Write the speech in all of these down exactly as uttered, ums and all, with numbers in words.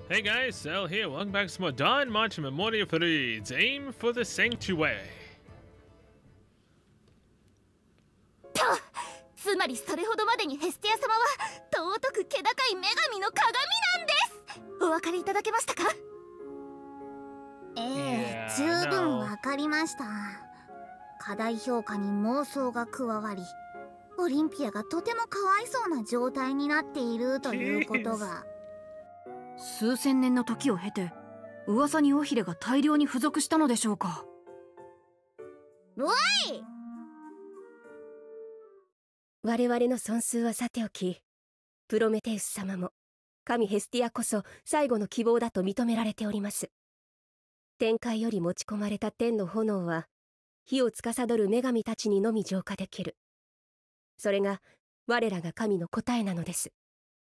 Hey guys, Sal here. Welcome back to some more Dawn March Memoria Freeds. Aim for the Sanctuary. と、つまりそれほどまでにヘスティア様は尊く気高い女神の鏡なんです。お分かりいただけましたか？ ええ、十分わかりました。課題評価に妄想が加わり、オリンピアがとてもかわいそうな状態になっているということが。 数千年の時を経て噂に尾ひれが大量に付属したのでしょうか。 おい！ 我々の損数はさておき、プロメテウス様も神ヘスティアこそ最後の希望だと認められております。天界より持ち込まれた天の炎は火を司る女神たちにのみ浄化できる。それが我らが神の答えなのです。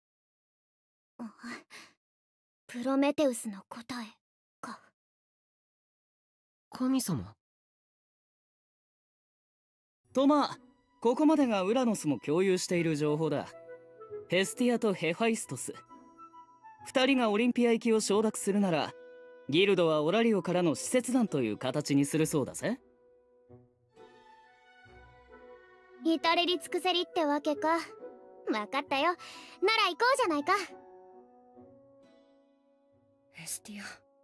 プロメテウスの答えか。 神様と、まあここまでがウラノスも共有している情報だ。ヘスティアとヘファイストス、二人がオリンピア行きを承諾するなら、ギルドはオラリオからの使節団という形にするそうだぜ。 至れり尽くせりってわけか。分かったよ。なら行こうじゃないか。 ヘスティア、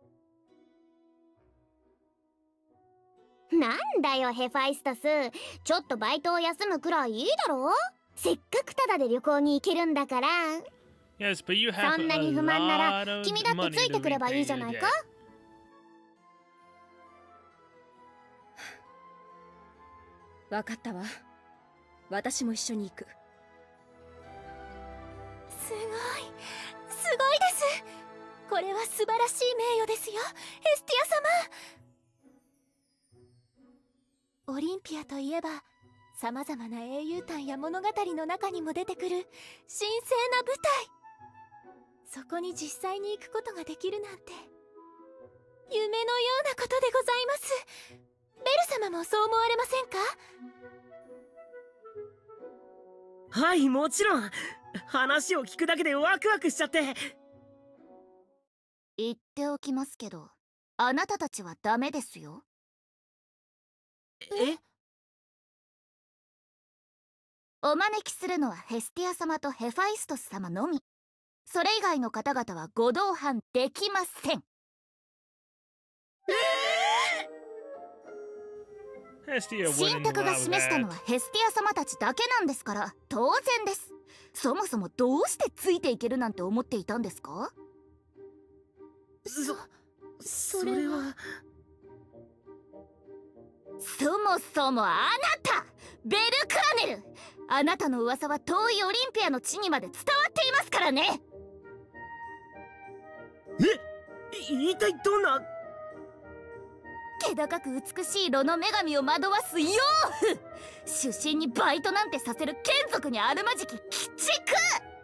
なんだよヘファイストス、ちょっとバイトを休むくらいいいだろ。せっかくタダで旅行に行けるんだから。 Yes, but you have そんなに不満なら a lot of 君だって money ついて to くればいい repay じゃ the ない debt. か。 分かったわ。私も一緒に行く。 すごい、すごいです。これは素晴らしい名誉ですよ、ヘスティア様。オリンピアといえばさまざまな英雄譚や物語の中にも出てくる神聖な舞台。そこに実際に行くことができるなんて夢のようなことでございます。ベル様もそう思われませんか？ はい、もちろん。話を聞くだけでワクワクしちゃって。 言っておきますけど、あなたたちはダメですよ。 え？ お招きするのはヘスティア様とヘファイストス様のみ。それ以外の方々はご同伴できません。神託が示したのはヘスティア様たちだけなんですから当然です。そもそもどうしてついていけるなんて思っていたんですか？ そ、それは。 そもそもあなたベルクラネル、あなたの噂は遠いオリンピアの地にまで伝わっていますからね。 え、一体どんな。 気高く美しい炉の女神を惑わす妖婦、出身にバイトなんてさせる眷属にあるまじき鬼畜。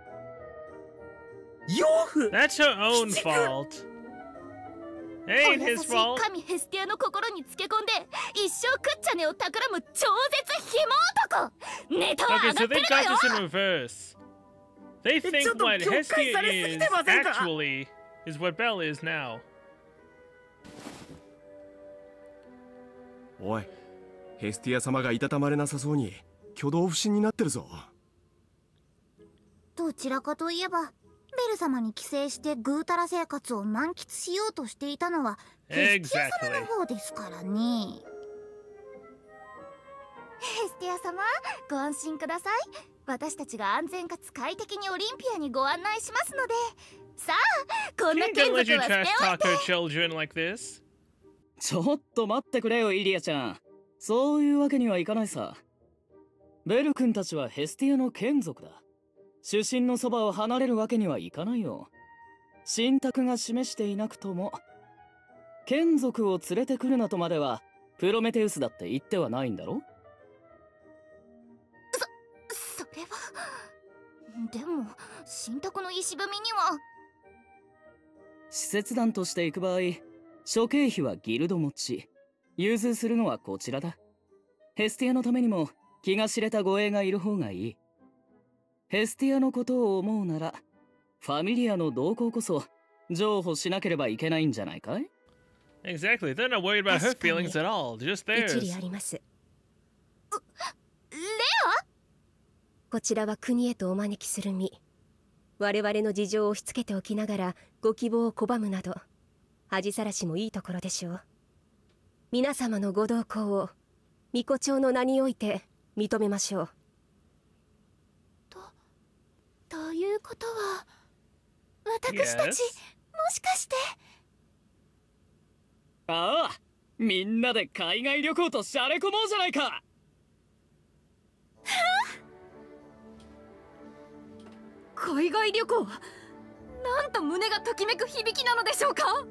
妖婦。 That's her own fault. お Ain't 優 his しい fault. 神ヘスティアの心につけ込んで一生食っちゃねを企む超絶ひも男。ネタは Okay, 上が so って they る got のよ。 this in reverse. They think ちょっと what 曲解されす Hestia ぎて is ませんか？ actually is what Belle is now. おい、ヘスティア様がいたたまれなさそうに挙動不審になってるぞ。 どちらかといえばベル様に寄生してぐうたら生活を満喫しようとしていたのはヘスティア様の方ですからね。 ヘスティア様、ご安心ください。私たちが安全かつ快適にオリンピアにご案内しますので。さあ、こんな She 眷 ain't 属 gonna let you は捨て trash おい talk て。 her children like this. ちょっと待ってくれよイリアちゃん。そういうわけにはいかないさ。ベル君たちはヘスティアの眷属だ。主神のそばを離れるわけにはいかないよ。神託が示していなくとも眷属を連れてくるなとまではプロメテウスだって言ってはないんだろ。 それはでも神託の石踏みには。 使節団として行く場合、諸経費はギルド持ち、融通するのはこちらだ。ヘスティアのためにも気が知れた護衛がいる方がいい。ヘスティアのことを思うならファミリアの動向こそ譲歩しなければいけないんじゃないかい？ Exactly. They're not worried about her 確かに。 feelings at all. Just 一理 theirs. あります。 レこちらは国へとお招きする身。我々の事情を押し付けておきながらご希望を拒むなど恥さらしもいいところでしょう。皆様のご同行を巫女町の名において認めましょう。 とということは私たち、 Yes. もしかして。 ああ、みんなで海外旅行としゃれ込もうじゃないか。 海外旅行、なんと胸がときめく響きなのでしょうか。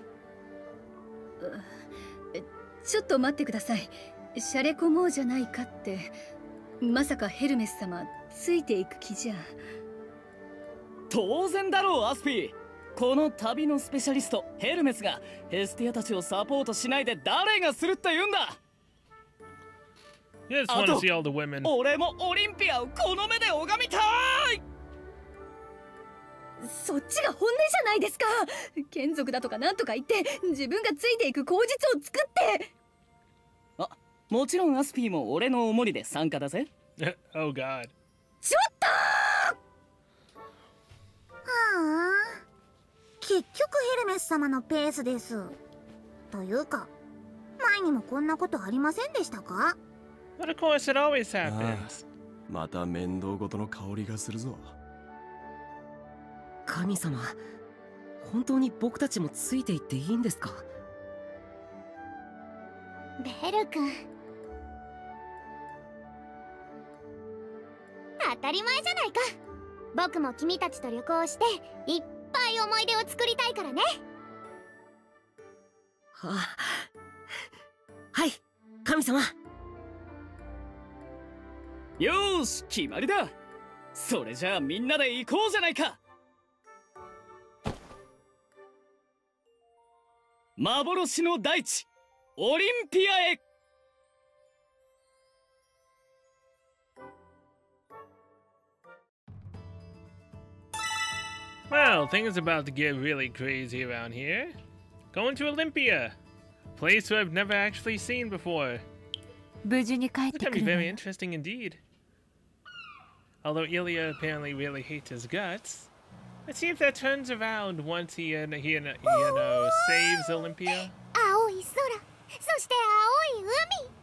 ちょっと待ってください。シャレ込もうじゃないかって、まさかヘルメス様ついていく気じゃ。 当然だろうアスピー。この旅のスペシャリストヘルメスがヘスティアたちをサポートしないで誰がするって言うんだ。 You just want to see all the women. 俺もオリンピアをこの目で拝みたい。 そっちが本音じゃないですか。眷属だとかなんとか言って自分がついていく口実を作って。 あ、もちろんアスピーも俺のお守りで参加だぜ。 Oh god. ちょっとはあ、結局ヘルメス様のペースです。というか前にもこんなことありませんでしたか？ But of course it always happens. また面倒事の香りがするぞ。 神様、本当に僕たちもついていっていいんですか？ ベル君、当たり前じゃないか。僕も君たちと旅行していっぱい思い出を作りたいからね。 はあ、はい、神様。 よーし、決まりだ。それじゃあみんなで行こうじゃないか。幻の大地オリンピアへ。 Well, things are about to get really crazy around here. Going to Olympia, a place who I've never actually seen before. 無事に帰っ It's て gonna く be るの very よ。 interesting indeed. Although Ilya apparently really hates his guts. Let's see if that turns around once he, uh, he, uh, he you know, saves Olympia. 青い空、そして青い海。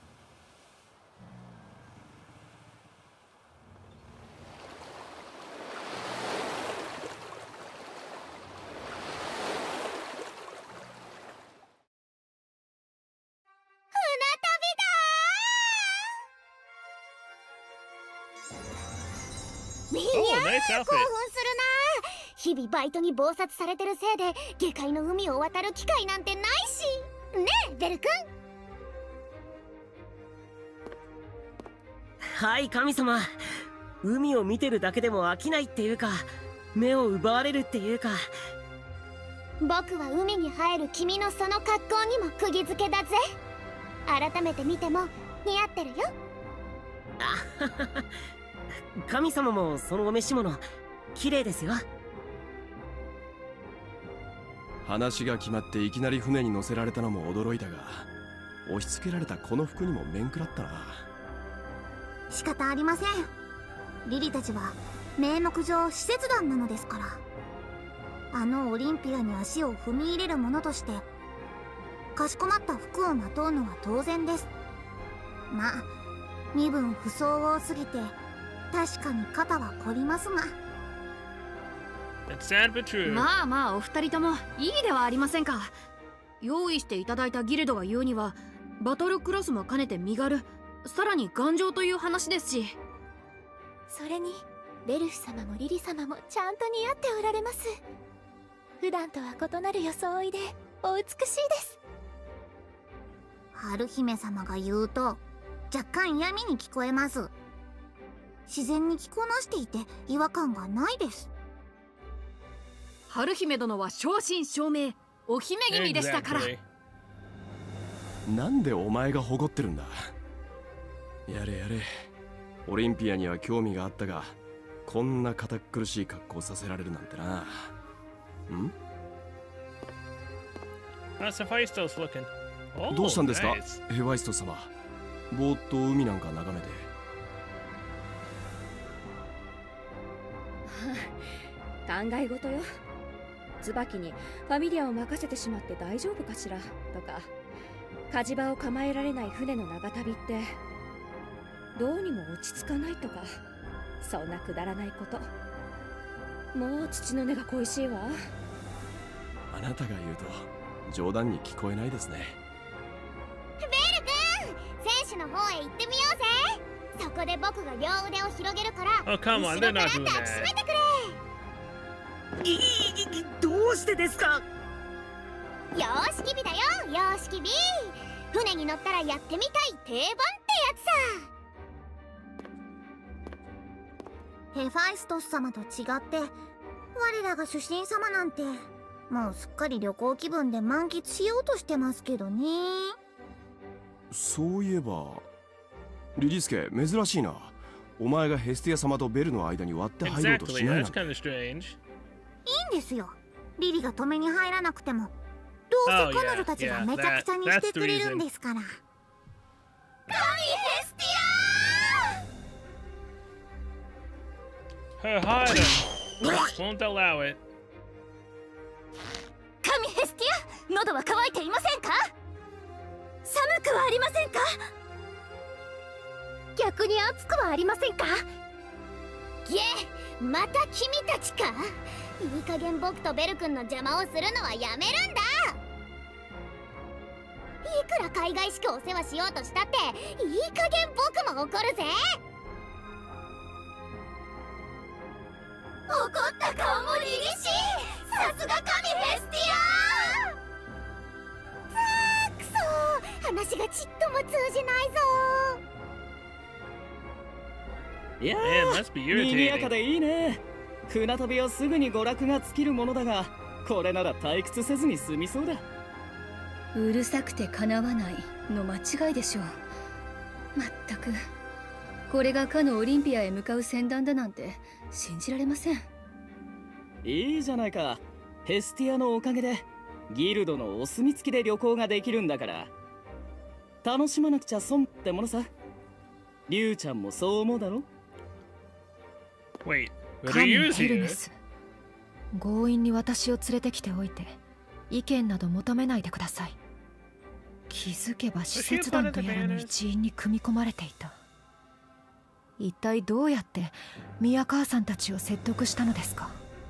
みんな Oh, nice 興奮 outfit. するな。日々バイトに忙殺されてるせいで下界の海を渡る機会なんてないしねえベル君。 はい神様、海を見てるだけでも飽きないっていうか、目を奪われるっていうか。 僕は海に生える君のその格好にも釘付けだぜ。改めて見ても似合ってるよ。 あははは、神様もそのお召し物綺麗ですよ。 話が決まっていきなり船に乗せられたのも驚いたが、押し付けられたこの服にも面食らったな。 仕方ありません。リリたちは名目上使節団なのですから。あのオリンピアに足を踏み入れる者としてかしこまった服をまとうのは当然です。まあ身分不相応すぎて確かに肩は凝りますが。 That's sad but true. まあまあお二人ともいいではありませんか。用意していただいたギルドが言うにはバトルクロスも兼ねて身軽、さらに頑丈という話ですし。 それにベルフ様もリリ様もちゃんと似合っておられます。普段とは異なる装いでお美しいです。 春姫様が言うと若干嫌味に聞こえます。自然に着こなしていて違和感がないです。 春姫殿は正真正銘お姫君でしたから。 Exactly. なんでお前が誇ってるんだ。やれやれ、オリンピアには興味があったが、こんな堅苦しい格好させられるなんてな。ん？ How's Hephaestus looking? Oh, どうしたんですか、 nice. ヘファイスト様。ぼーっと海なんか眺めて。 考え事よ。椿にファミリアを任せてしまって大丈夫かしらとか、火事場を構えられない船の長旅ってどうにも落ち着かないとか、そんなくだらないこと。もう土の根が恋しいわ。 あなたが言うと冗談に聞こえないですね。 ベル君、選手の方へ行ってみようぜ。そこで僕が両腕を広げるから、 Oh, come on, 後 they're ろから not 抱 doing きし that. めてくれ。 いいどうしてですか。 洋式美だよ、洋式美。船に乗ったらやってみたい定番ってやつさ。ヘファイストス様と違って我らが主神様なんてもうすっかり旅行気分で満喫しようとしてますけどね。 そういえばリリスケ、珍しいな。お前がヘスティア様とベルの間に割って入ろうとし Exactly, ないな that's んて。 kind of strange. いいんですよ、リリが止めに入らなくても。どうせ Oh, 彼女たちが yeah, めちゃくちゃに yeah, してくれるんですから。神ヘスティ Her heart won't allow it. ア神ヘスティア、喉は渇いていませんか？寒くはありませんか？逆に暑くはありませんか？ ゲー、また君たちか。いい加減僕とベル君の邪魔をするのはやめるんだ。いくら海外しくお世話しようとしたっていい加減僕も怒るぜ。怒った顔も凛々しい。さすが神ヘスティア。さあくそ、話がちっとも通じないぞ。 いや Man, must be ー、賑やか irritating. でいいね。船旅はすぐに娯楽が尽きるものだが、これなら退屈せずに済みそうだ。 うるさくてかなわないの間違いでしょう。まったくこれがかのオリンピアへ向かう船団だなんて信じられません。 いいじゃないか。ヘスティアのおかげでギルドのお墨付きで旅行ができるんだから、楽しまなくちゃ損ってものさ。リュウちゃんもそう思うだろ。 Wait, what are 神 you ヘル here? メス、強引に私を連れてきておいて意見など求めないでください。気づけば使節団とやらの一員に組み込まれていた。一体どうやって宮川さんたちを説得したのですか？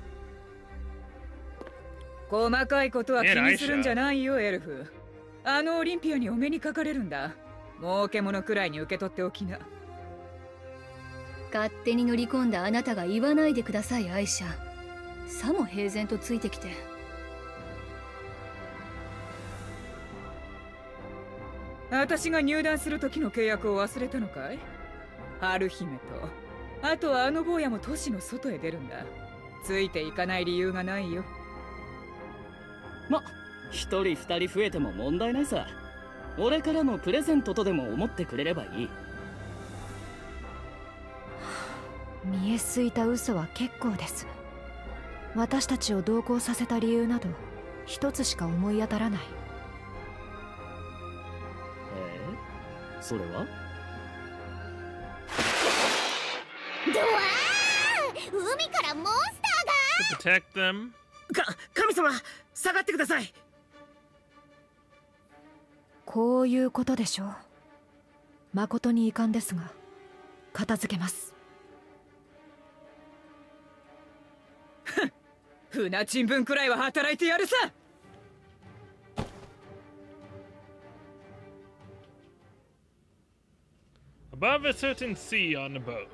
細かいことは気にするんじゃないよ、エルフ。あのオリンピアにお目にかかれるんだ。儲け物くらいに受け取っておきな。 勝手に乗り込んだあなたが言わないでください、アイシャ。さも平然とついてきて。 私が入団する時の契約を忘れたのかい？春姫と、あとはあの坊やも都市の外へ出るんだ。ついていかない理由がないよ。 ま、一人二人増えても問題ないさ。俺からのプレゼントとでも思ってくれればいい。 見えすいた嘘は結構です。私たちを同行させた理由など一つしか思い当たらない。 えー、それは？ ドワー、海からモンスターが。 To protect them. か、神様、下がってください。 こういうことでしょう。誠に遺憾ですが片付けます。 船賃分くらいは働いてやるさ。 Above a certain sea on the boat.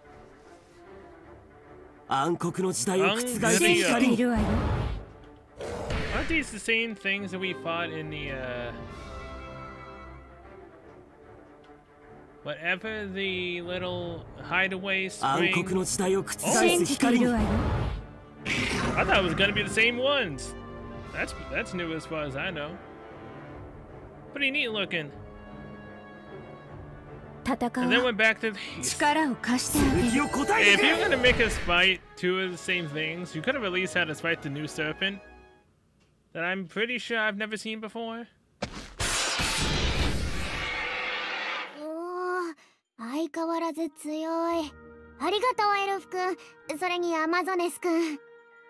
暗黒の時代を覆す信じて光。 いるわよ。 Aren't these the same things that we fought in the, uh... whatever the little hideaway 暗 spring? 黒の時代を覆す信じてい光に。 るわよ。 I thought it was gonna be the same ones. That's that's new as far as I know. Pretty neat looking. 戦 And then わ went back to the east. 力を貸してあげる。 敵を答 Hey, え if て you're gonna make us fight two of the same things, you could have at least had us fight the new serpent. that I'm pretty sure I've never seen before. おー、相変わらず強い。ありがとうエルフ君、それにアマゾネス君。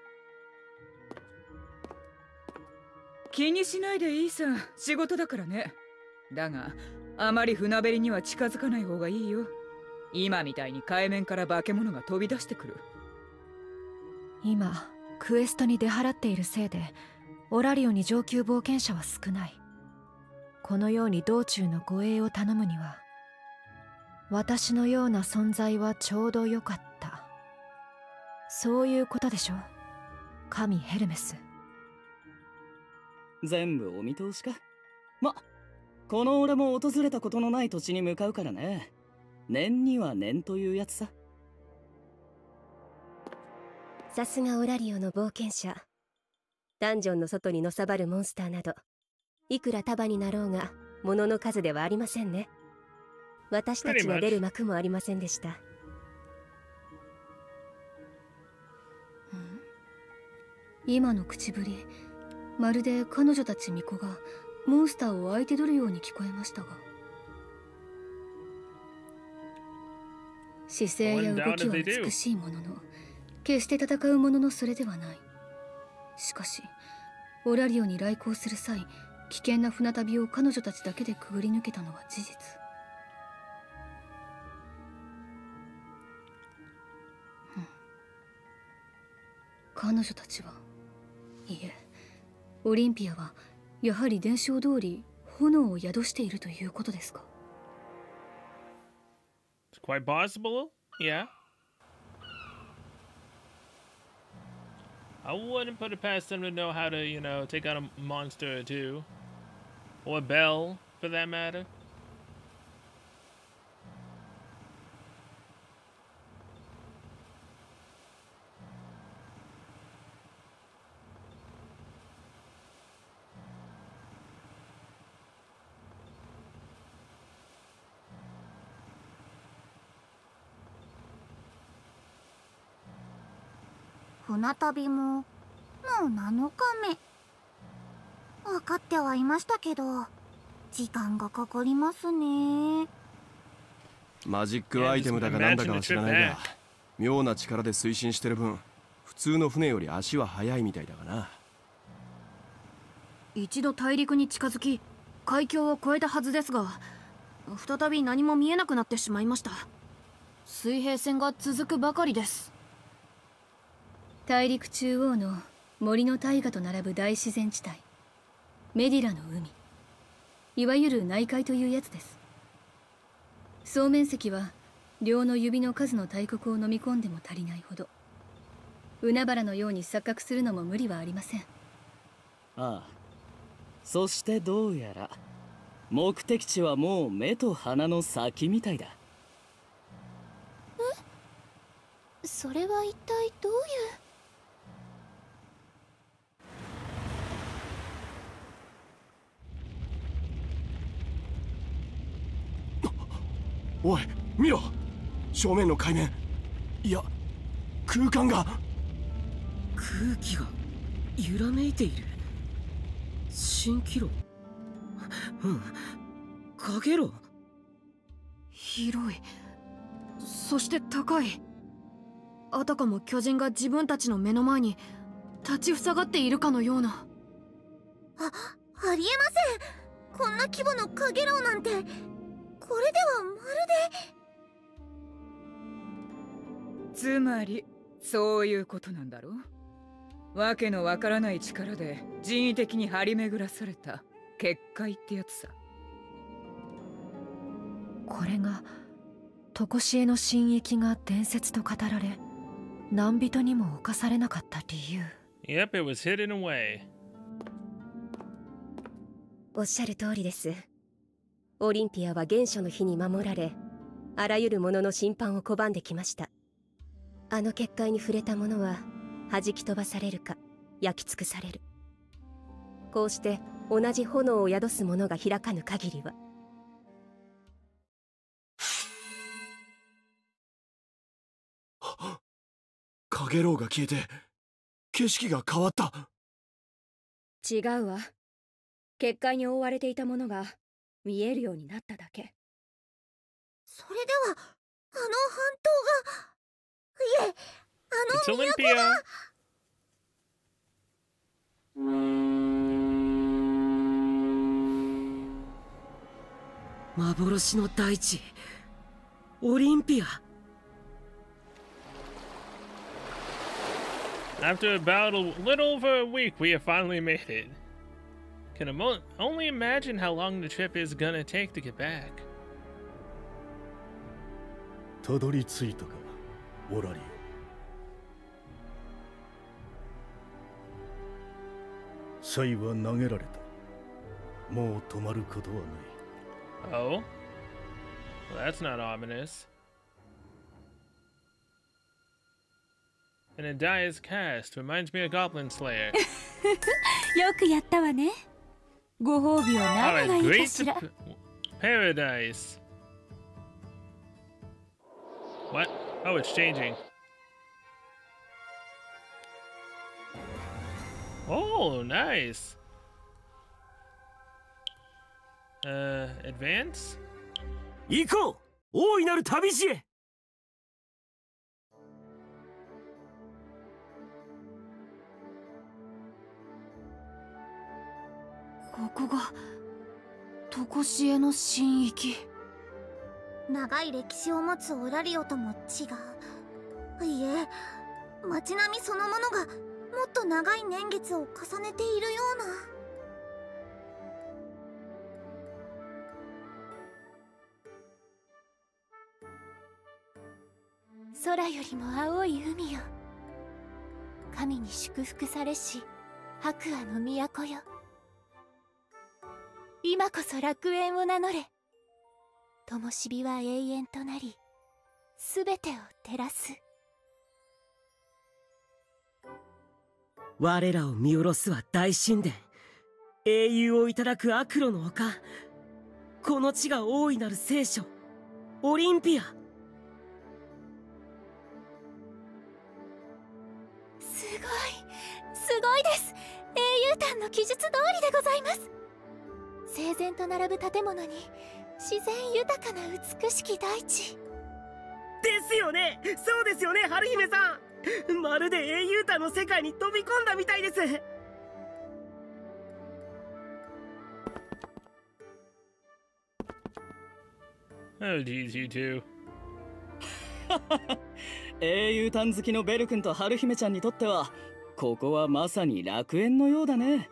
気にしないでいいさ、仕事だからね。だがあまり船べりには近づかない方がいいよ。今みたいに海面から化け物が飛び出してくる。 今クエストに出払っているせいでオラリオに上級冒険者は少ない。このように道中の護衛を頼むには私のような存在はちょうどよかった。そういうことでしょ、神ヘルメス。 全部お見通しか。ま、この俺も訪れたことのない土地に向かうからね。念には念というやつさ。 さすがオラリオの冒険者。ダンジョンの外にのさばるモンスターなどいくら束になろうが物の数ではありませんね。私たちが出る幕もありませんでした。 今の口ぶり、まるで彼女たち巫女がモンスターを相手取るように聞こえましたが、姿勢や動きは美しいものの、決して戦うもののそれではない。しかしオラリオに来航する際、危険な船旅を彼女たちだけでくぐり抜けたのは事実。彼女たちは、いえ、オリンピアはやはり伝承通り炎を宿しているということですか。 It's quite possible, yeah. I wouldn't put it past them to know how to, you know, take out a monster or two. Or a bell, for that matter. 船旅ももうなのかめ。分かってはいましたけど時間がかかりますね。 マジックアイテムだかなんだかは知らないが、妙な力で推進してる分普通の船より足は速いみたいだがな。 一度大陸に近づき海峡を越えたはずですが、再び何も見えなくなってしまいました。水平線が続くばかりです。 大陸中央の森の大河と並ぶ大自然地帯、メディラの海、いわゆる内海というやつです。総面積は両の指の数の大国を飲み込んでも足りないほど。海原のように錯覚するのも無理はありません。 ああ、そしてどうやら目的地はもう目と鼻の先みたいだ。 え？それは一体どういう？ おい見ろ、正面の海面、いや空間が、 空気が揺らめいている。蜃気楼、うん、かげろう。 広い、そして高い。あたかも巨人が自分たちの目の前に立ちふさがっているかのような。 あ、ありえません。こんな規模のかげろうなんて。これではまるで。つまりそういうことなんだろう。わけのわからない力で人為的に張り巡らされた結界ってやつさ。 これが常しえの神域が伝説と語られ、何人にも侵されなかった理由。 Yep, it was hidden away. おっしゃる通りです。オリンピアは原初の火に守られ、あらゆるものの審判を拒んできました。あの結界に触れた者は弾き飛ばされるか焼き尽くされる。こうして同じ炎を宿す者が開かぬ限りは。 かげろうが消えて景色が変わった。 違うわ。結界に覆われていたものが見えるようになっただけ。 それではあの半島が、いえ、あの都が。 幻の大地、オリンピア。 After about a little over a week, we have finally made it. Can imo- only imagine how long the trip is gonna take to get back. たどり着いたか、オラリオ。シャイは投げられた。もう止まることはない。 Oh? Well, that's not ominous. And a die is cast. Reminds me of Goblin Slayer. よくやったわね。ご褒美は何がいいかしら。 Paradise. What? Oh, it's changing. Oh, nice. Uh, advance? 行こう、大いなる旅路へ。 ここが常しえの神域。 長い歴史を持つオラリオとも違う。いえ、街並みそのものがもっと長い年月を重ねているような。 空よりも青い海よ。神に祝福されし白亜の都よ。今こそ楽園を名乗れ。灯火は永遠となり、すべてを照らす。 我らを見下ろすは大神殿、英雄をいただく悪路の丘、この地が大いなる聖所、オリンピア。 すごい、すごいです。英雄譚の記述通りでございます。整然と並ぶ建物に自然豊かな美しき大地ですよね。そうですよね、春姫さん。まるで英雄譚の世界に飛び込んだみたいです。 Oh, geez, you two. 英雄譚好きのベル君と春姫ちゃんにとってはここはまさに楽園のようだね。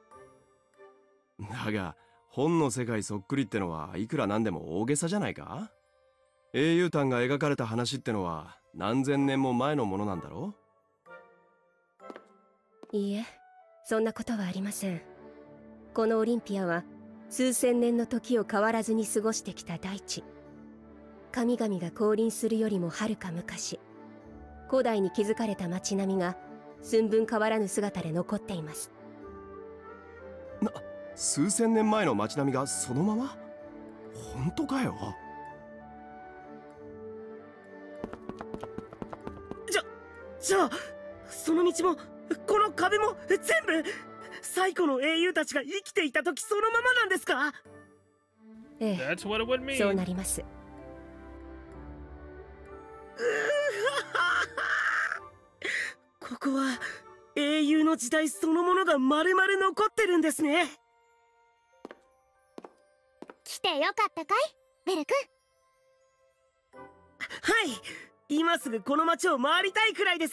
だが本の世界そっくりってのはいくらなんでも大げさじゃないか。英雄譚が描かれた話ってのは何千年も前のものなんだろう。いいえ、そんなことはありません。このオリンピアは数千年の時を変わらずに過ごしてきた大地。神々が降臨するよりもはるか昔、古代に築かれた街並みが寸分変わらぬ姿で残っています。 な、数千年前の街並みがそのまま？本当かよ。 じゃ、じゃあその道もこの壁も全部最古の英雄たちが生きていた時そのままなんですか？ ええ、そうなります。 ここは英雄の時代そのものが丸々残ってるんですね。 来てよかったかい、ベル君。 はい、今すぐこの街を回りたいくらいです。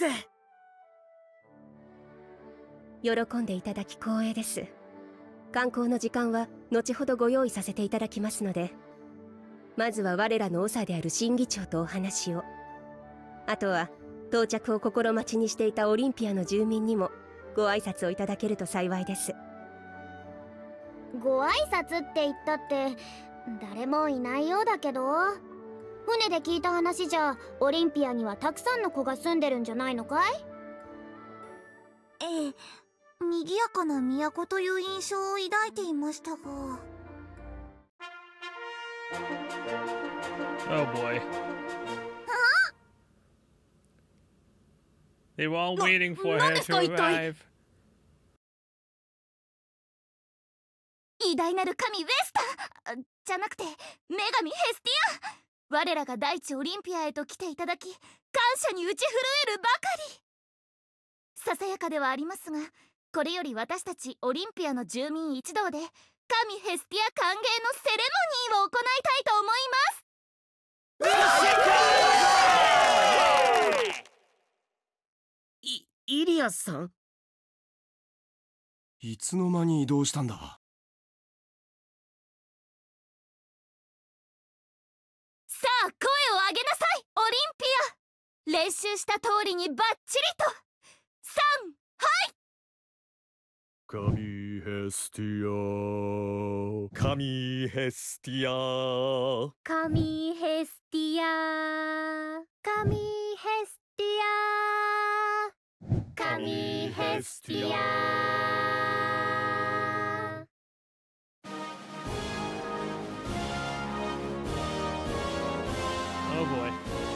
喜んでいただき光栄です。観光の時間は後ほどご用意させていただきますので、まずは我らの長である審議長とお話を。あとは到着を心待ちにしていたオリンピアの住民にもご挨拶をいただけると幸いです。 ご挨拶って言ったって誰もいないようだけど、船で聞いた話じゃオリンピアにはたくさんの子が住んでるんじゃないのかい？ええ、賑やかな都という印象を抱いていましたが。 Oh boy. They were all waiting for her to arrive. 偉大なる神ウェスターじゃなくて女神ヘスティア。我らが大地オリンピアへと来ていただき、感謝に打ち震えるばかり。ささやかではありますが、これより私たちオリンピアの住民一同で神ヘスティア歓迎のセレモニーを行いたいと思います。 いイリアスさん、 いつの間に移動したんだ。 さあ声を上げなさいオリンピア。練習した通りにバッチリと。さんはい。 神ヘスティア、神ヘスティア、 神ヘスティア、神ヘスティア、神ヘスティア。 Oh boy.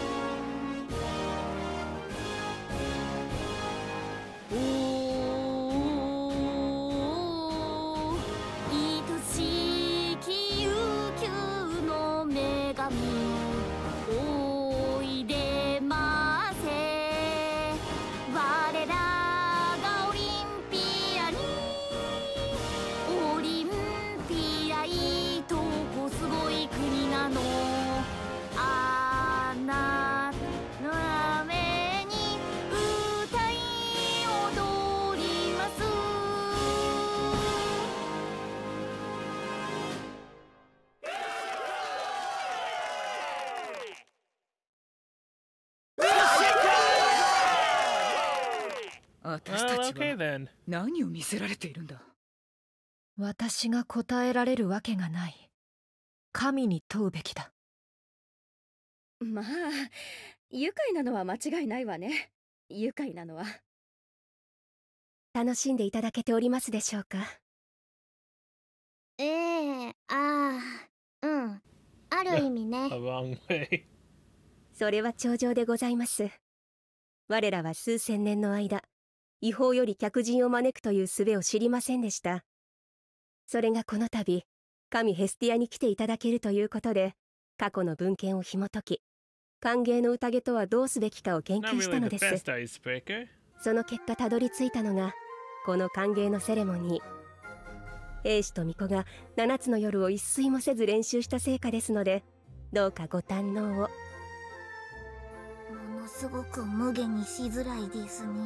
私たちは何を見せられているんだ。 私が答えられるわけがない。神に問うべきだ。 まあ愉快なのは間違いないわね。愉快なのは。 楽しんでいただけておりますでしょうか。 ええ、ああ、うん、ある意味ね。 それは重々でございます。我らは数千年の間、違法より客人を招くという術を知りませんでした。それがこの度、神ヘスティアに来ていただけるということで、過去の文献を紐解き、歓迎の宴とはどうすべきかを研究したのです。その結果たどり着いたのが、この歓迎のセレモニー。兵士と巫女が七つの夜を一睡もせず練習した成果ですので、どうかご堪能を。 ものすごく無下にしづらいですね。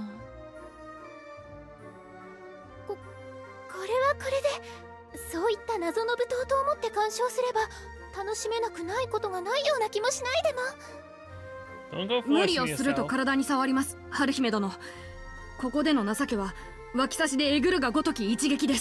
こ、これはこれで、そういった謎の舞踏と思って鑑賞すれば、楽しめなくないことがないような気もしないでも。 無理をすると体に触ります、春姫殿。ここでの情けは脇差しでえぐるがごとき一撃です。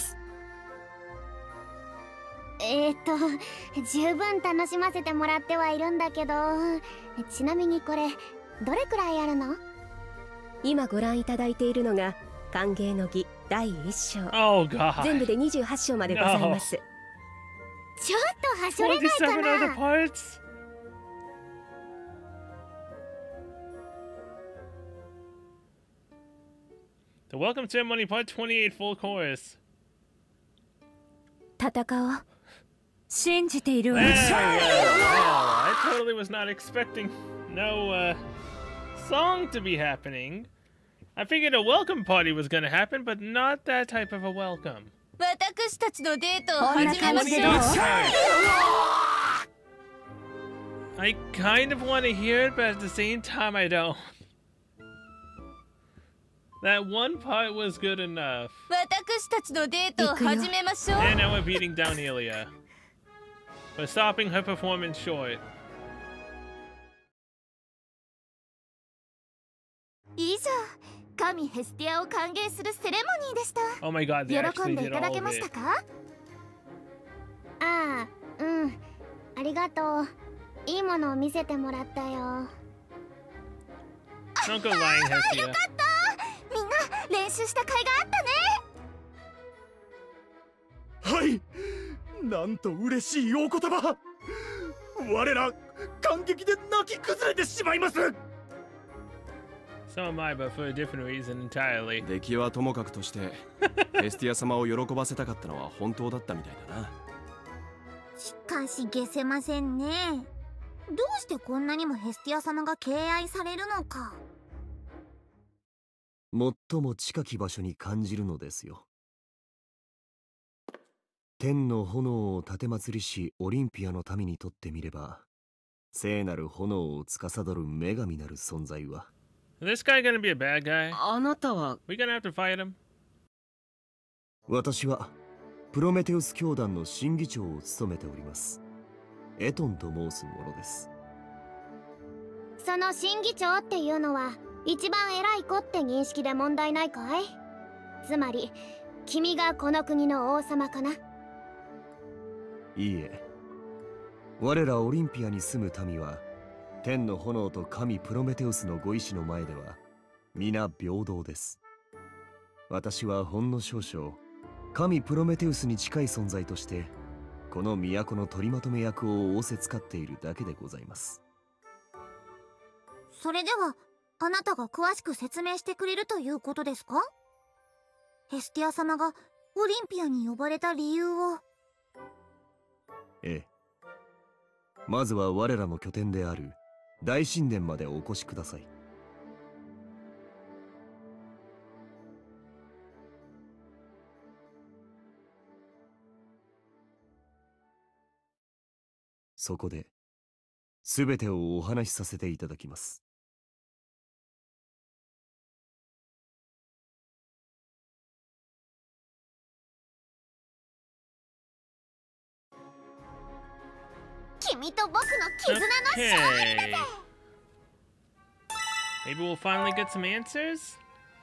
えーっと十分楽しませてもらってはいるんだけど、ちなみにこれどれくらいあるの？ 今ご覧いただいているのが歓迎の儀だいいっ章、 oh, God. 全部でにじゅうはち章までございます。 No. ちょっとはしょれないかな。 The welcome ceremony part twenty-eight full course. 戦おう。信じているわ。 Well, well, well, I totally was not expecting no uh, song to be happening. I figured a welcome party was gonna happen, but not that type of a welcome. 私たちのデートを始めましょう。 I kind of want to hear it, but at the same time I don't. That one part was good enough. 私たちのデートを始めましょう。 And now we're beating down Ilya. We're stopping her performance short. 以上、神ヘスティアを歓迎するセレモニーでした。 Oh my god, they 喜 actually んでい did ただ all け of まし it. たか？ああ、うん、ありがとう。いいものを見せてもらったよ。 Don't go lying, Hestia. よかった。みんな練習した甲斐があったね。 はい、なんと嬉しいお言葉。我ら感激で泣き崩れてしまいます。 So am I, but for a different reason entirely. 出来はともかくとしてヘスティア様を喜ばせたかったのは本当だったみたいだな。 しかし解せませんね。どうしてこんなにもヘスティア様が敬愛されるのか。 最も近き場所に感じるのですよ。天の炎を奉りしオリンピアの民にとってみれば、聖なる炎を司る女神なる存在は。 This guy gonna be a bad guy? あなたは We gonna have to fight him? 私はプロメテウス教団の審議長を務めておりますエトンと申す者です。 その審議長っていうのは一番偉い子って認識で問題ないかい？つまり君がこの国の王様かな？いいえ、我らオリンピアに住む民は天の炎と神プロメテウスのご意志の前では皆平等です。私はほんの少々神プロメテウスに近い存在としてこの都の取りまとめ役を仰せつかっているだけでございます。 それではあなたが詳しく説明してくれるということですか？ヘスティア様がオリンピアに呼ばれた理由を。 ええ、まずは我らの拠点である大神殿までお越しください。そこで全てをお話しさせていただきます。 君と僕の絆の勝利だぜ。 Maybe we'll finally get some answers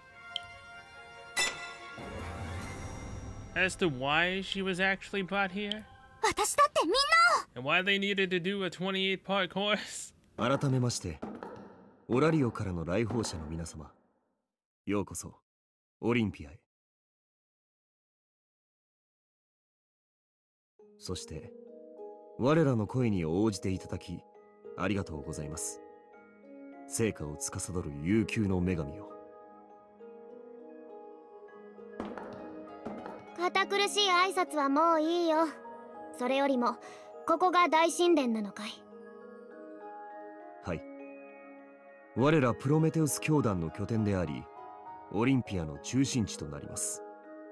as to why she was actually brought here 私だってみんな and why they needed to do a twenty-eight part course. 改めましてオラリオからの来訪者の皆様、ようこそオリンピアへ。そして我らの声に応じていただきありがとうございます。聖火を司る悠久の女神よ。 堅苦しい挨拶はもういいよ。それよりもここが大神殿なのかい？ はい、我らプロメテウス教団の拠点でありオリンピアの中心地となります。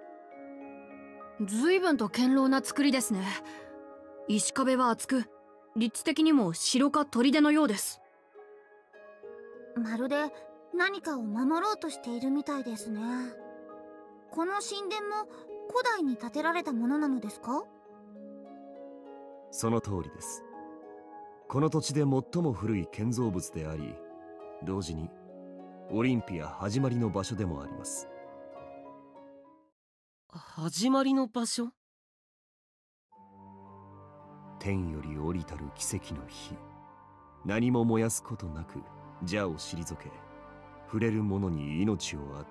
随分と堅牢な造りですね。石壁は厚く立地的にも城か砦のようです。 まるで何かを守ろうとしているみたいですね。この神殿も古代に建てられたものなのですか？ その通りです。この土地で最も古い建造物であり同時にオリンピア始まりの場所でもあります。 始まりの場所？ 天より降りたる奇跡の火、何も燃やすことなく邪を退け触れる者に命を与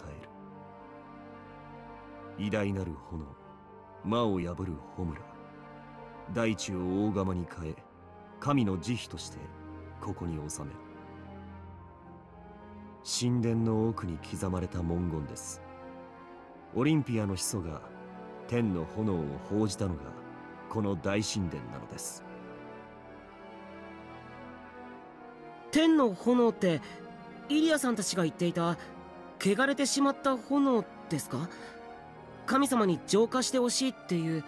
える偉大なる炎、魔を破る炎、大地を大釜に変え神の慈悲としてここに収める。神殿の奥に刻まれた文言です。オリンピアの始祖が天の炎を報じたのがこの大神殿なのです。 天の炎ってイリアさんたちが言っていた汚れてしまった炎ですか？神様に浄化してほしいっていう。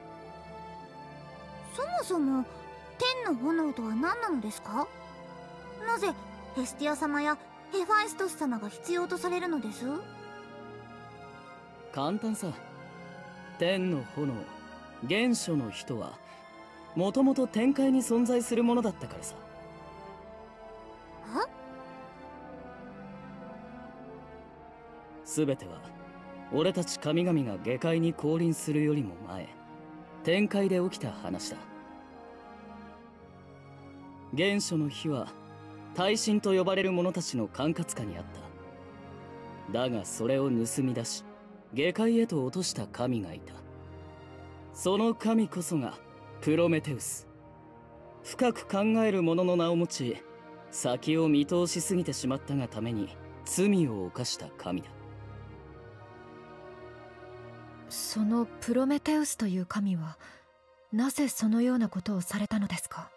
そもそも天の炎とは何なのですか？なぜヘスティア様やヘファイストス様が必要とされるのです？ 簡単さ。天の炎、原初の人はもともと天界に存在するものだったからさ。 は？ すべては俺たち神々が下界に降臨するよりも前、天界で起きた話だ。原初の日は大神と呼ばれる者たちの管轄下にあった。だがそれを盗み出し下界へと落とした神がいた。その神こそがプロメテウス。深く考える者の名を持ち、先を見通しすぎてしまったがために罪を犯した神だ。 そのプロメテウスという神はなぜそのようなことをされたのですか？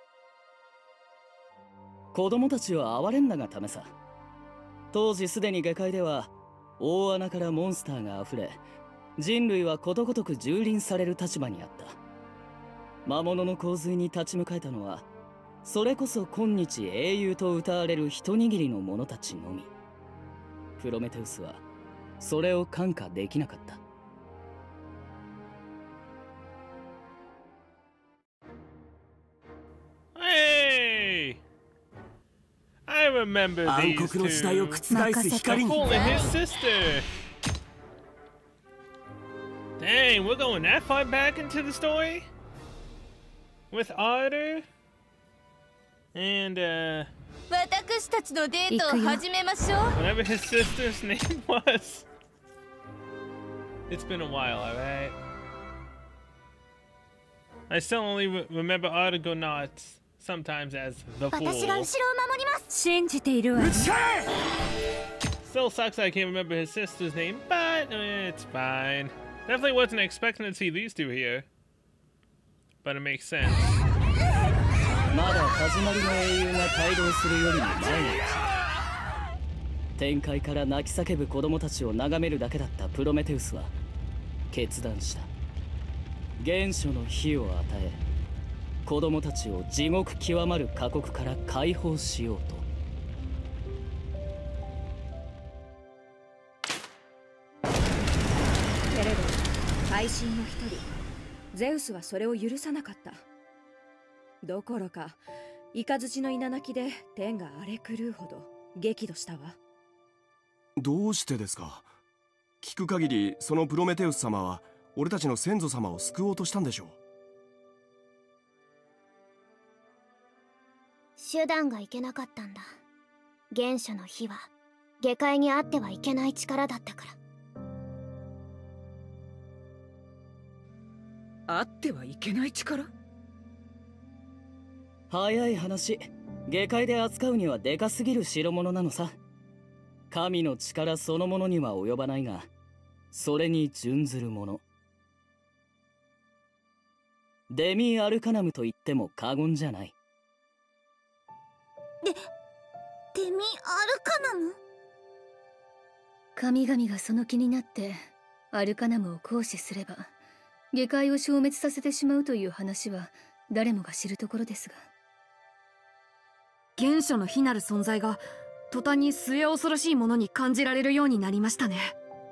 子供たちを憐れんだがためさ。当時すでに下界では大穴からモンスターが溢れ、人類はことごとく蹂躙される立場にあった。魔物の洪水に立ち向かえたのは、それこそ今日英雄と謳われる一握りの者たちのみ。プロメテウスはそれを看過できなかった。 Hey! I remember these two. 暗黒の時代を覆す光に。 Cole and his sister. Dang, we're going that far back into the story? With Otter? And, uh... 私たちのデートを始めましょう。 whatever his sister's name was. It's been a while, alright? I still only re remember Argonauts sometimes as the fool. 私が後ろを守ります。 信じているわ。 Still sucks I can't remember his sister's name, but uh, it's fine. Definitely wasn't expecting to see these two here. But it makes sense. まだ始まりの英雄が帯同するよりも前のうち、天界から泣き叫ぶ子供たちを眺めるだけだったプロメテウスは決断した。原初の火を与え、子供たちを地獄極まる過酷から解放しようと。 けれど大神の一人ゼウスはそれを許さなかった。どころか雷の稲垣で天が荒れ狂うほど激怒したわ。 どうしてですか？聞く限りそのプロメテウス様は俺たちの先祖様を救おうとしたんでしょう。 手段がいけなかったんだ。原初の火は下界にあってはいけない力だったから。 あってはいけない力？ 早い話、下界で扱うにはでかすぎる代物なのさ。神の力そのものには及ばないが、それに準ずるもの。デミ・アルカナムと言っても過言じゃない。 で、デミ・アルカナム？ 神々がその気になってアルカナムを行使すれば下界を消滅させてしまうという話は誰もが知るところですが、 原初の非なる存在が途端に末恐ろしいものに感じられるようになりましたね。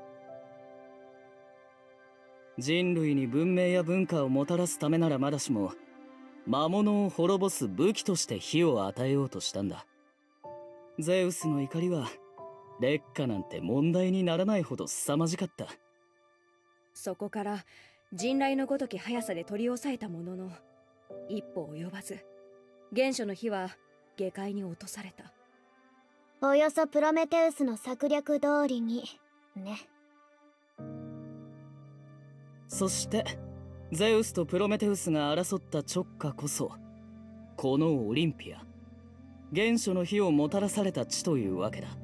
人類に文明や文化をもたらすためならまだしも、魔物を滅ぼす武器として火を与えようとしたんだ。ゼウスの怒りは劣化なんて問題にならないほど凄まじかった。 そこから人雷のごとき速さで取り押さえたものの一歩及ばず、原初の火は下界に落とされた。 およそプロメテウスの策略通りにね。 そしてゼウスとプロメテウスが争った直下こそこのオリンピア、原初の火をもたらされた地というわけだ。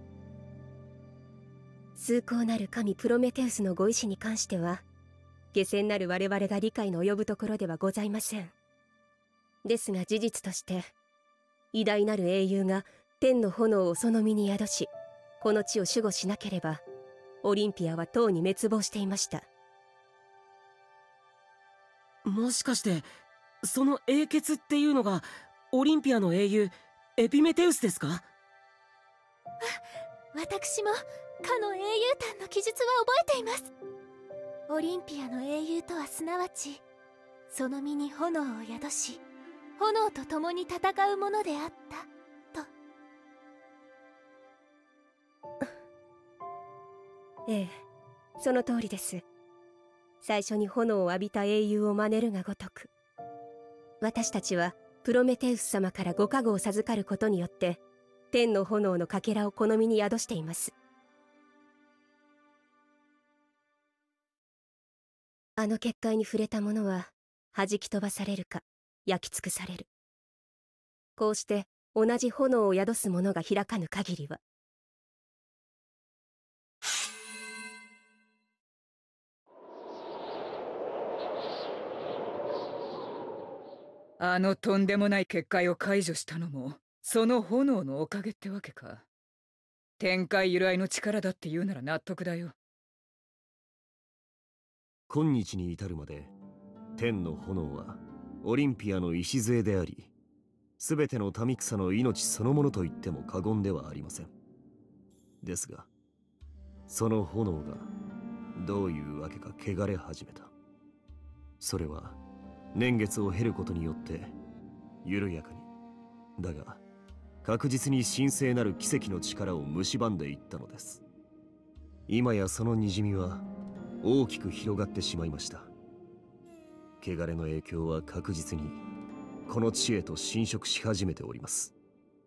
崇高なる神プロメテウスのご意志に関しては下船なる我々が理解の及ぶところではございません。ですが事実として偉大なる英雄が天の炎をその身に宿しこの地を守護しなければオリンピアはとうに滅亡していました。 もしかしてその英傑っていうのがオリンピアの英雄エピメテウスですか？ 私もかの英雄譚の記述は覚えています。オリンピアの英雄とはすなわちその身に炎を宿し炎と共に戦うものであったと。 ええ、その通りです。最初に炎を浴びた英雄を真似るがごとく私たちはプロメテウス様からご加護を授かることによって天の炎のかけらをこの身に宿しています。あの結界に触れた者は弾き飛ばされるか焼き尽くされる。こうして同じ炎を宿す者が開かぬ限りはあのとんでもない結界を解除したのもその炎のおかげってわけか。天界由来の力だって言うなら納得だよ。 今日に至るまで天の炎はオリンピアの礎であり、全ての民草の命そのものと言っても過言ではありません。ですがその炎がどういうわけか汚れ始めた。それは年月を経ることによって緩やかにだが確実に神聖なる奇跡の力を蝕んでいったのです。今やその滲みは大きく広がってしまいました。汚れの影響は確実にこの地へと侵食し始めております。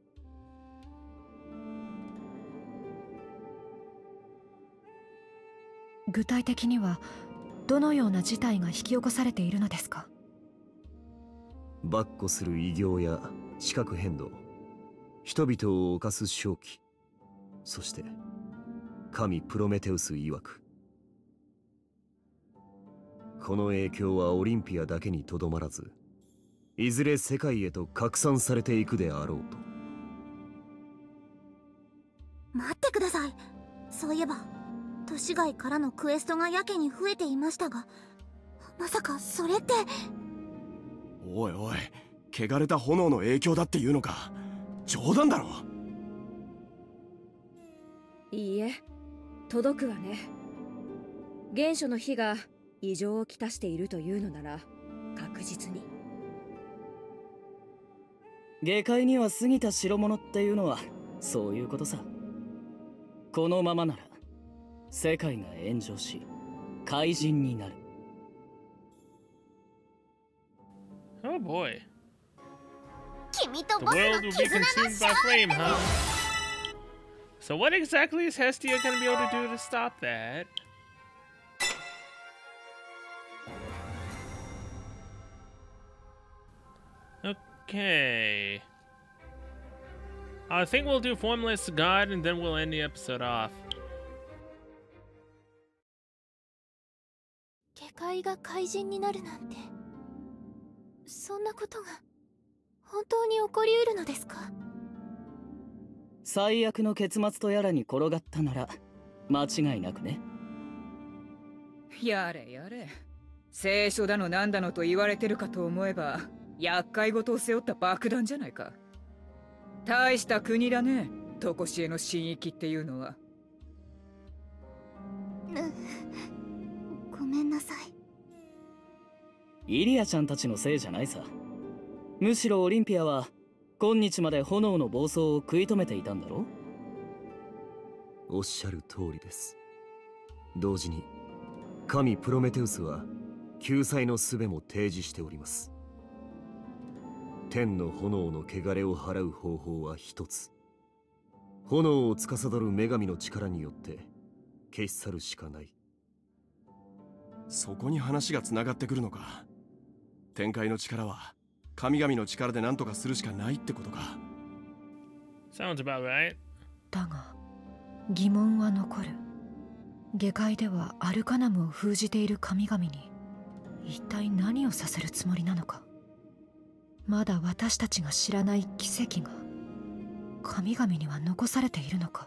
具体的にはどのような事態が引き起こされているのですか？ 跋扈する異形や地殻変動、人々を侵す瘴気、そして神プロメテウス曰く、この影響はオリンピアだけにとどまらず、いずれ世界へと拡散されていくであろうと。 待ってください。そういえば都市外からのクエストがやけに増えていましたが、まさかそれって。 おいおい、汚れた炎の影響だっていうのか。冗談だろ。 いいえ、届くわね。原初の火が異常をきたしているというのなら確実に。 下界には過ぎた代物っていうのはそういうことさ。このままなら世界が炎上し怪人になる。 Oh boy. 君と The 僕 world の will be 絆の consumed by flame, huh? So what exactly is Hestia gonna be able to do to stop that? Okay. I think we'll do Formless God and then we'll end the episode off. 下界が怪人になるなんて、そんなことが本当に起こりうるのですか？ 最悪の結末とやらに転がったなら間違いなくね。 やれやれ、聖書だのなんだのと言われてるかと思えば厄介事を背負った爆弾じゃないか。大した国だね、とこしえの神域っていうのは。 うん、ごめんなさい。 イリアちゃんたちのせいじゃないさ。むしろオリンピアは今日まで炎の暴走を食い止めていたんだろ。 おっしゃる通りです。同時に神プロメテウスは救済の術も提示しております。天の炎の汚れを払う方法は一つ。炎を司る女神の力によって消し去るしかない。 そこに話がつながってくるのか。天界の力は神々の力で何とかするしかないってことか。 Sounds about right. だが疑問は残る。下界ではアルカナムを封じている神々に一体何をさせるつもりなのか。まだ私たちが知らない奇跡が神々には残されているのか。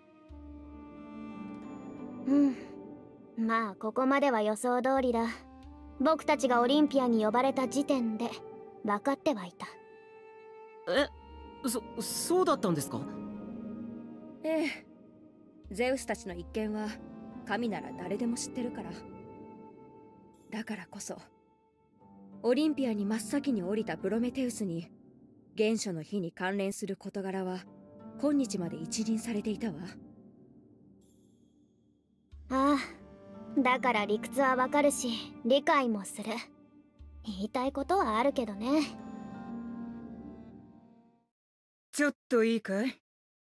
うん、まあここまでは予想通りだ。僕たちがオリンピアに呼ばれた時点で分かってはいた。 え、そ、そうだったんですか？ ええ、ゼウスたちの一見は神なら誰でも知ってるから。だからこそオリンピアに真っ先に降りたプロメテウスに原初の火に関連する事柄は今日まで一任されていたわ。 ああ、だから理屈はわかるし理解もする。言いたいことはあるけどね。 ちょっといいかい？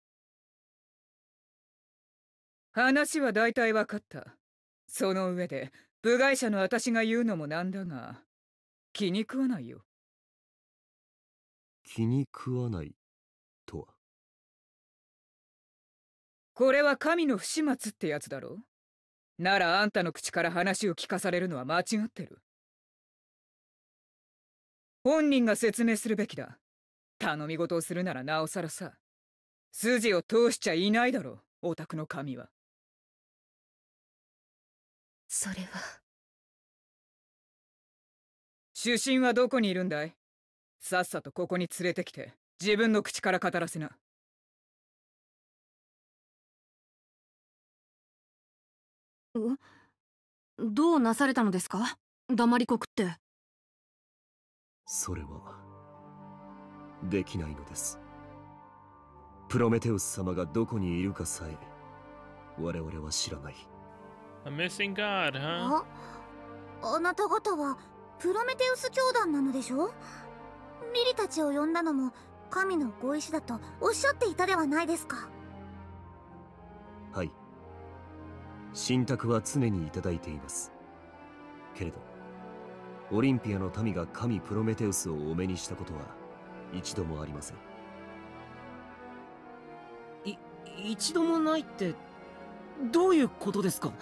話は大体わかった。その上で部外者の私が言うのもなんだが気に食わないよ。 気に食わないとは？ これは神の不始末ってやつだろ。ならあんたの口から話を聞かされるのは間違ってる。 本人が説明するべきだ。頼み事をするならなおさらさ。筋を通しちゃいないだろう、オタクの神は。 それは。 主神はどこにいるんだい？さっさとここに連れてきて、自分の口から語らせな。 どうなされたのですか、黙りこくって。 それはできないのです。プロメテウス様がどこにいるかさえ我々は知らない。 A missing god, huh? あ、あなた方はプロメテウス教団なのでしょ？リリたちを呼んだのも神のご意志だとおっしゃっていたではないですか。 はい、信託は常にいただいています。けれどオリンピアの民が神プロメテウスをお目にしたことは一度もありません。 い一度もないってどういうことですか？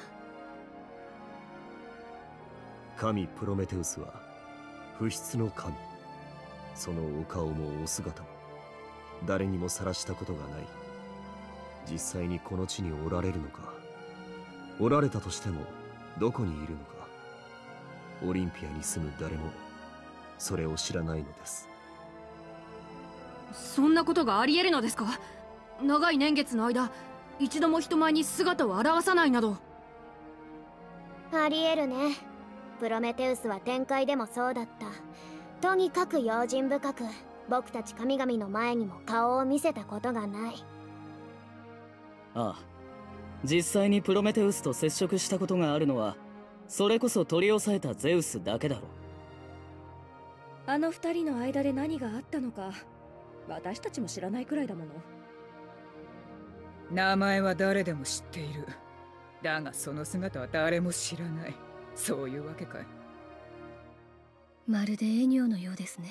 神プロメテウスは不出の神。そのお顔もお姿も誰にもさらしたことがない。実際にこの地におられるのか、おられたとしてもどこにいるのか、オリンピアに住む誰もそれを知らないのです。 そんなことがありえるのですか？長い年月の間一度も人前に姿を現さないなど。 ありえるね。プロメテウスは天界でもそうだった。とにかく用心深く、僕たち神々の前にも顔を見せたことがない。 ああ、実際にプロメテウスと接触したことがあるのはそれこそ取り押さえたゼウスだけだろう。 あの二人の間で何があったのか私たちも知らないくらいだもの。 名前は誰でも知っている。だがその姿は誰も知らない。そういうわけかい。 まるでエニョのようですね。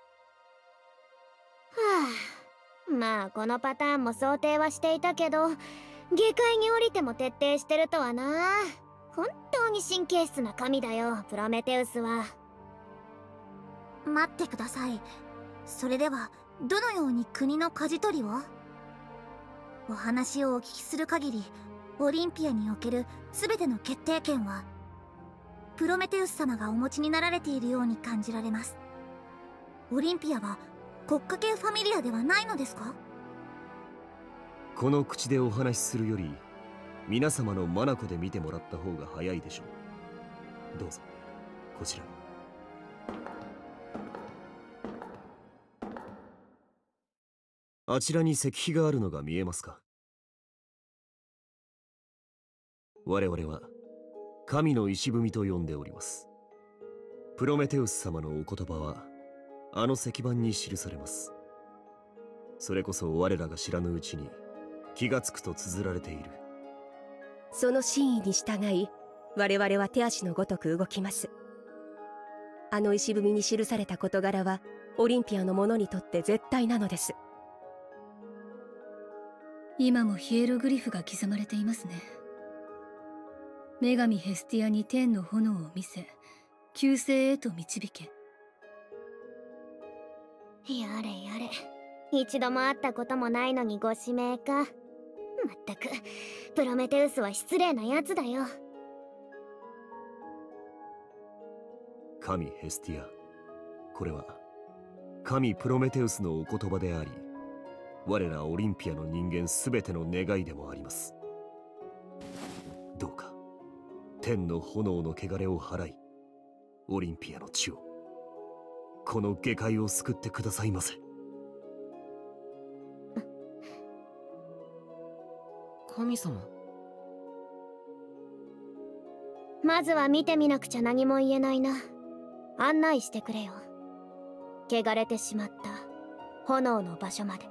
はあ、まあこのパターンも想定はしていたけど、下界に降りても徹底してるとはな。本当に神経質な神だよ、プロメテウスは。待ってください。それではどのように国の舵取りを？お話をお聞きする限り、オリンピアにおける全ての決定権はプロメテウス様がお持ちになられているように感じられます。オリンピアは国家系ファミリアではないのですか？ この口でお話しするより皆様の眼で見てもらった方が早いでしょう。どうぞこちらに。あちらに石碑があるのが見えますか？我々は神の石踏みと呼んでおります。プロメテウス様のお言葉はあの石板に記されます。それこそ我らが知らぬうちに気がつくと綴られている。 その真意に従い我々は手足のごとく動きます。あの石踏みに記された事柄はオリンピアの者にとって絶対なのです。 今もヒエログリフが刻まれていますね。女神ヘスティアに天の炎を見せ救世へと導け。 やれやれ、一度も会ったこともないのにご指名か。まったくプロメテウスは失礼なやつだよ。 神ヘスティア、これは神プロメテウスのお言葉であり、我らオリンピアの人間すべての願いでもあります。どうか天の炎の汚れを払い、オリンピアの地を、この下界を救ってくださいませ。 神様、 まずは見てみなくちゃ何も言えないな。案内してくれよ。汚れてしまった炎の場所まで。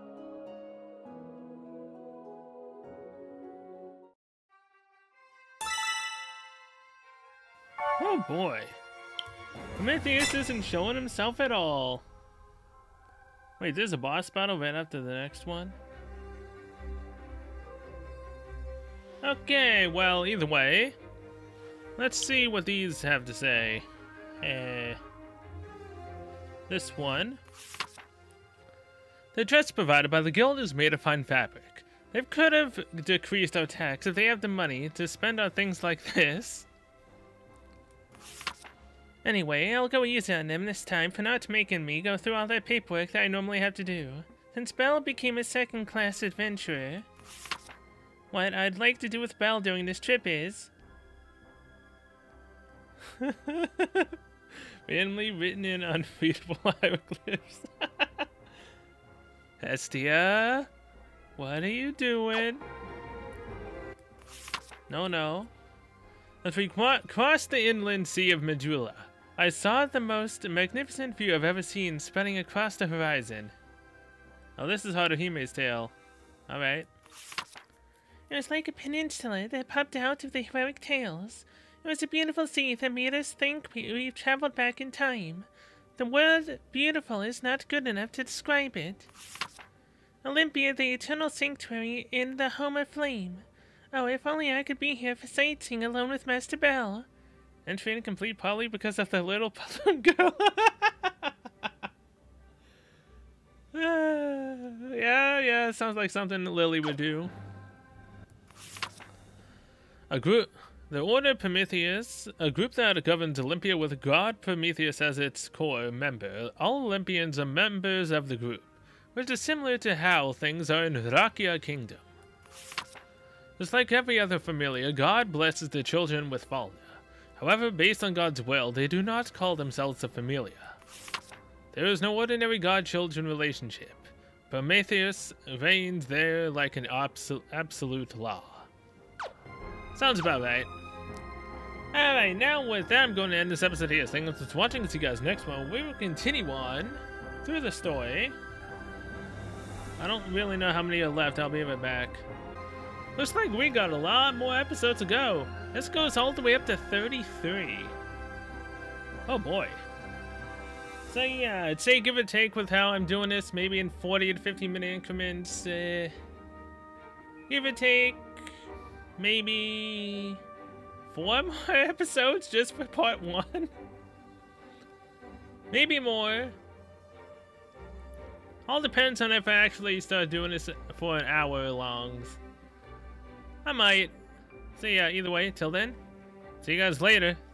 Oh boy. Prometheus isn't showing himself at all. Wait, there's a boss battle right after the next one? Okay, well, either way. Let's see what these have to say. Eh. This one. The dress provided by the guild is made of fine fabric. They could have decreased our tax if they have the money to spend on things like this. Anyway, I'll go easy on them this time for not making me go through all that paperwork that I normally have to do. Since Belle became a second-class adventurer, what I'd like to do with Belle during this trip is... randomly written in unreadable hieroglyphs. Hestia, what are you doing? No, no. As we crossed the inland sea of Medulla, I saw the most magnificent view I've ever seen spreading across the horizon. Oh, this is Haruhime's tale. Alright. It was like a peninsula that popped out of the heroic tales. It was a beautiful sea that made us think we, we've traveled back in time. The word beautiful is not good enough to describe it. Olympia, the eternal sanctuary in the home of flame. Oh, if only I could be here for sightseeing alone with Master Bell. Entry incomplete probably because of the little balloon girl. uh, yeah, yeah, sounds like something Lily would do. A group... The Order Prometheus, a group that governs Olympia with God Prometheus as its core member. All Olympians are members of the group, which is similar to how things are in Rakia Kingdom. Just like every other familia, God blesses the children with Falna. However, based on God's will, they do not call themselves a familia. There is no ordinary God-children relationship. Prometheus reigns there like an absol absolute law. Sounds about right. Alright, now with that, I'm going to end this episode here. Thanks for watching. See you guys next one. We will continue on through the story. I don't really know how many are left. I'll be right back. Looks like we got a lot more episodes to go. This goes all the way up to thirty-three. Oh boy. So yeah, I'd say give or take with how I'm doing this, maybe in forty to fifty minute increments. Uh, give or take, maybe four more episodes just for part one. Maybe more. All depends on if I actually start doing this for an hour long. I might. So yeah, either way, till then, see you guys later.